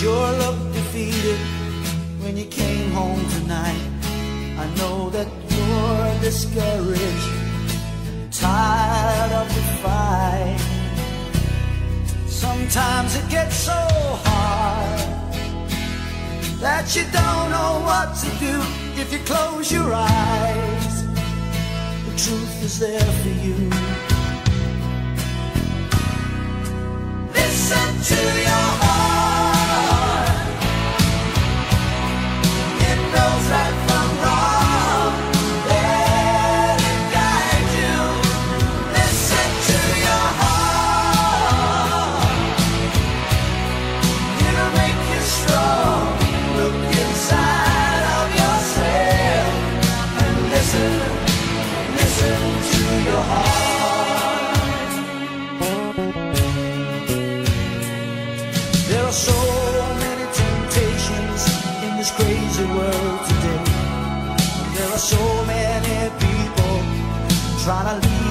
sure looked defeated when you came home tonight. I know that you're discouraged, tired of the fight. Sometimes it gets so hard that you don't know what to do if you close your eyes. The truth is there for you. Listen to your heart. It knows right from wrong. Let it guide you. Listen to your heart. It'll make you strong. Look inside of yourself and listen to your heart. There are so many temptations in this crazy world today. There are so many people trying to lead